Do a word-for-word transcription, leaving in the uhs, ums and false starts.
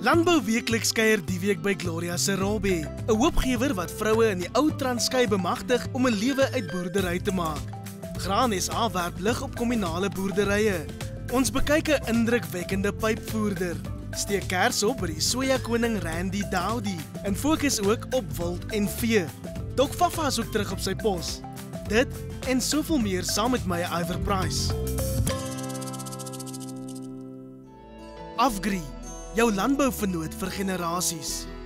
Landbou Weekliks kuier die week by Gloria Serobe, 'n hoopgewer wat vroue in die ou Transkei bemagtig om 'n lewe uit boerdery te maak. Graan S A werp lig op kominale boerderye. Ons bekyk 'n indrukwekkende pypvoerder, steek kers op by die sojakoning Randy Dowdy en fokus ook op wild en vee. Dok Fafa is ook terug op sy pos. Dit en soveel meer saam met my Iver Price. Afgri, jou landbouvernoot vir generasies.